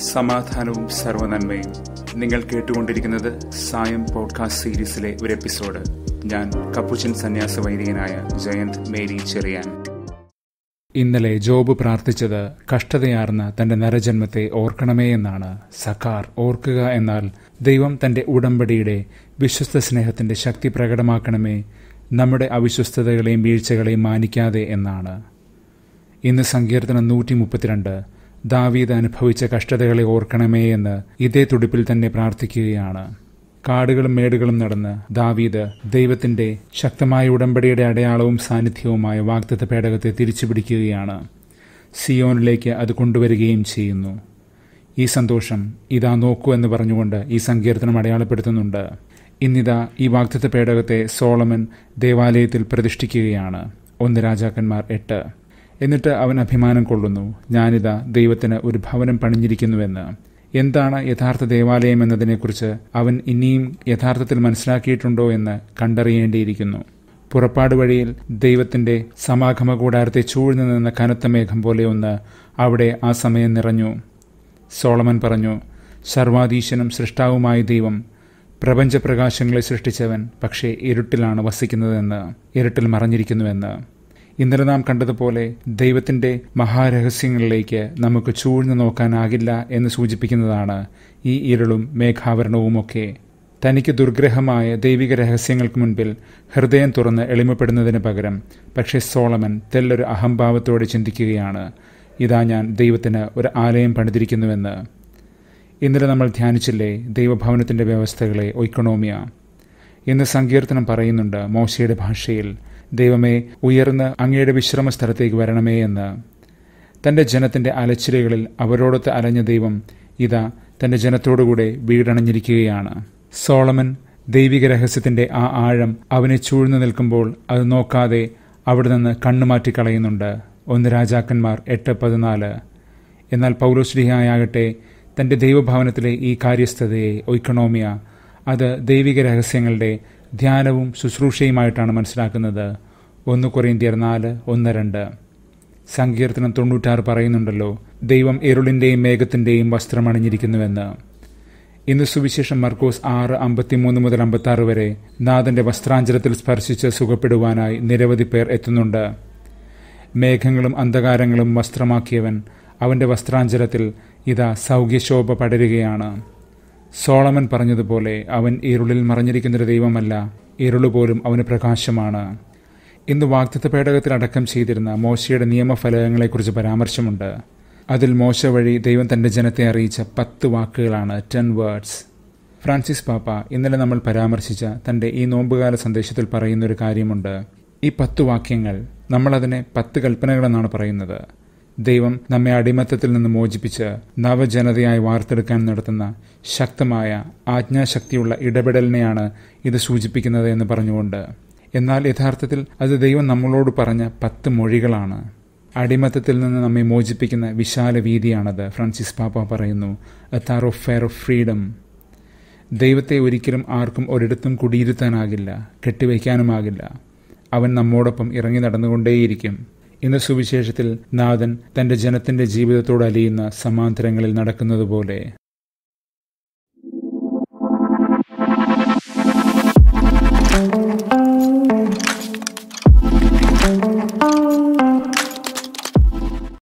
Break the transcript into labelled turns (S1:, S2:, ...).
S1: സമാധാനവും സർവ്വനന്മയും. നിങ്ങൾ കേട്ടുകൊണ്ടിരിക്കുന്നത് സായം പോഡ്കാസ്റ്റ് സീരീസിലെ ഒരു എപ്പിസോഡ്. ഞാൻ കപ്പുച്ചൻ സന്യാസ വൈദികനായ ജയന്ത് മേരി ചെറിയാൻ.
S2: ഇന്നലെ ജോബ് പ്രാർത്ഥിച്ചത് കഷ്ടതയാർന്ന തന്റെ നരജന്മത്തെ ഓർക്കണമേ എന്നാണ്. സക്കാർ ഓർക്കുക എന്നാൽ ദൈവം തന്റെ ഉടമ്പടിയുടെ വിശ്വസ്ത സ്നേഹത്തിന്റെ ശക്തി പ്രകടമാക്കണമേ, നമ്മുടെ അവിശ്വസ്തതകളെയും വീഴ്ചകളെയും മാനിക്കാതെ എന്നാണ്. ഇന്ന് സങ്കീർത്തനം 132 ദാവീദ് അനുഭവിച്ച കഷ്ടതകളെ ഓർക്കണമേ എന്ന് ഇതേ തുടിപ്പിൽ തന്നെ പ്രാർത്ഥിക്കുകയാണ്. കാടുകളും മേടുകളും നടന്ന് ദാവീദ് ദൈവത്തിന്റെ ശക്തമായ ഉടമ്പടിയുടെ അടയാളവും സാന്നിധ്യവുമായ വാഗ്ദത്ത പേടകത്തെ തിരിച്ചുപിടിക്കുകയാണ്. സിയോനിലേക്ക് അത് കൊണ്ടുവരികയും ചെയ്യുന്നു. ഈ സന്തോഷം ഇതാ നോക്കൂ എന്ന് പറഞ്ഞുകൊണ്ട് ഈ സങ്കീർത്തനം അടയാളപ്പെടുത്തുന്നുണ്ട്. ഇന്നിതാ ഈ വാഗ്ദത്ത പേടകത്തെ സോളമൻ ദേവാലയത്തിൽ പ്രതിഷ്ഠിക്കുകയാണ്. 1 രാജാക്കന്മാർ 8. എന്നിട്ട് അവൻ അഭിമാനം കൊള്ളുന്നു, ഞാനിതാ ദൈവത്തിന് ഒരു ഭവനം പണിഞ്ഞിരിക്കുന്നുവെന്ന്. എന്താണ് യഥാർത്ഥ ദേവാലയം എന്നതിനെക്കുറിച്ച് അവൻ ഇനിയും യഥാർത്ഥത്തിൽ മനസ്സിലാക്കിയിട്ടുണ്ടോ എന്ന് കണ്ടറിയേണ്ടിയിരിക്കുന്നു. പുറപ്പാട് വഴിയിൽ ദൈവത്തിന്റെ സമാഗമ കൂടാരത്തെ ചൂഴ്ന്നു നിന്ന കനത്ത മേഘം പോലെ ഒന്ന് അവിടെ ആ സമയം നിറഞ്ഞു. സോളമൻ പറഞ്ഞു, സർവാധീശനും സൃഷ്ടാവുമായ ദൈവം പ്രപഞ്ചപ്രകാശങ്ങളെ സൃഷ്ടിച്ചവൻ പക്ഷേ ഇരുട്ടിലാണ് വസിക്കുന്നതെന്ന്, ഇരുട്ടിൽ മറഞ്ഞിരിക്കുന്നുവെന്ന്. ഇന്നലെ നാം കണ്ടതുപോലെ ദൈവത്തിന്റെ മഹാരഹസ്യങ്ങളിലേക്ക് നമുക്ക് ചൂഴ്ന്നു നോക്കാനാകില്ല എന്ന് സൂചിപ്പിക്കുന്നതാണ് ഈ ഇരുളും മേഘാവരണവുമൊക്കെ. തനിക്ക് ദുർഗ്രഹമായ ദൈവിക രഹസ്യങ്ങൾക്ക് മുൻപിൽ ഹൃദയം തുറന്ന് എളിമപ്പെടുന്നതിന് പകരം പക്ഷേ സോളമൻ തെല്ലൊരു അഹംഭാവത്തോടെ ചിന്തിക്കുകയാണ്, ഇതാ ഞാൻ ദൈവത്തിന് ഒരു ആലയം പണിതിരിക്കുന്നുവെന്ന്. ഇന്നലെ നമ്മൾ ധ്യാനിച്ചില്ലേ ദൈവഭവനത്തിന്റെ വ്യവസ്ഥകളെ, ഒയ്ക്കണോമിയ. ഇന്ന് സങ്കീർത്തനം പറയുന്നുണ്ട് മോശയുടെ ഭാഷയിൽ, ദൈവമേ ഉയർന്ന് അങ്ങയുടെ വിശ്രമ സ്ഥലത്തേക്ക് വരണമേ എന്ന്. തന്റെ ജനത്തിന്റെ അലച്ചിലുകളിൽ അവരോടൊത്ത് അലഞ്ഞ ദൈവം ഇതാ തന്റെ ജനത്തോടുകൂടെ വീടണഞ്ഞിരിക്കുകയാണ്. സോളമൻ ദൈവിക രഹസ്യത്തിന്റെ ആ ആഴം അവനെ ചൂഴ്ന്നു നിൽക്കുമ്പോൾ അത് നോക്കാതെ അവിടെ നിന്ന് കണ്ണുമാറ്റിക്കളയുന്നുണ്ട്. 1 രാജാക്കന്മാർ 8:14. എന്നാൽ പൗലോസ്ലീഹായാകട്ടെ തന്റെ ദൈവഭവനത്തിലെ ഈ കാര്യസ്ഥതയെ, ഒയ്ക്കണോമിയ, അത് ദൈവിക രഹസ്യങ്ങളുടെ ധ്യാനവും ശുശ്രൂഷയുമായിട്ടാണ് മനസ്സിലാക്കുന്നത്. 1 കൊരിന്ത്യർ 4:1-2. സങ്കീർത്തനം 96 പറയുന്നുണ്ടല്ലോ, ദൈവം ഇരുളിന്റെയും മേഘത്തിന്റെയും വസ്ത്രം അണിഞ്ഞിരിക്കുന്നുവെന്ന്. ഇന്ന് സുവിശേഷം മർക്കോസ് 6:53-56 വരെ നാഥന്റെ വസ്ത്രാഞ്ചലത്തിൽ സ്പർശിച്ച് സുഖപ്പെടുവാനായി നിരവധി പേർ എത്തുന്നുണ്ട്. മേഘങ്ങളും അന്ധകാരങ്ങളും വസ്ത്രമാക്കിയവൻ അവന്റെ വസ്ത്രാഞ്ചലത്തിൽ ഇതാ സൗഖ്യശോഭ പടരുകയാണ്. സോളമൻ പറഞ്ഞതുപോലെ അവൻ ഇരുളിൽ മറഞ്ഞിരിക്കുന്നൊരു ദൈവമല്ല, ഇരുളുപോലും അവന് പ്രകാശമാണ്. ഇന്ന് വാഗ്ദത്ത പേടകത്തിൽ അടക്കം ചെയ്തിരുന്ന മോശയുടെ നിയമഫലകങ്ങളെക്കുറിച്ച് പരാമർശമുണ്ട്. അതിൽ മോശ വഴി ദൈവം തന്റെ ജനത്തെ അറിയിച്ച 10 വാക്കുകളാണ്, 10 വേർഡ്സ്. ഫ്രാൻസിസ് പാപ്പ ഇന്നലെ നമ്മൾ പരാമർശിച്ച തന്റെ ഈ നോമ്പുകാല സന്ദേശത്തിൽ പറയുന്നൊരു കാര്യമുണ്ട്. ഈ 10 വാക്യങ്ങൾ നമ്മളതിനെ 10 കൽപ്പനകളെന്നാണ് പറയുന്നത്. ദൈവം നമ്മെ അടിമത്തത്തിൽ നിന്ന് മോചിപ്പിച്ച് നവജനതയായി വാർത്തെടുക്കാൻ നടത്തുന്ന ശക്തമായ ആജ്ഞാശക്തിയുള്ള ഇടപെടലിനെയാണ് ഇത് സൂചിപ്പിക്കുന്നത് എന്ന് പറഞ്ഞുകൊണ്ട്. എന്നാൽ യഥാർത്ഥത്തിൽ അത് ദൈവം നമ്മളോട് പറഞ്ഞ 10 മൊഴികളാണ്. അടിമത്തത്തിൽ നിന്ന് നമ്മെ മോചിപ്പിക്കുന്ന വിശാല വീതിയാണത്. ഫ്രാൻസിസ് പാപ്പ പറയുന്നു, എ thoroughfare of freedom. ദൈവത്തെ ഒരിക്കലും ആർക്കും ഒരിടത്തും കുടിയിരുത്താനാകില്ല, കെട്ടിവയ്ക്കാനുമാകില്ല. അവൻ നമ്മോടൊപ്പം ഇറങ്ങി നടന്നുകൊണ്ടേയിരിക്കും. ഇന്ന് സുവിശേഷത്തിൽ നാഥൻ തന്റെ ജനത്തിന്റെ ജീവിതത്തോട് അലിയുന്ന സമാന്തരങ്ങളിൽ നടക്കുന്നതുപോലെ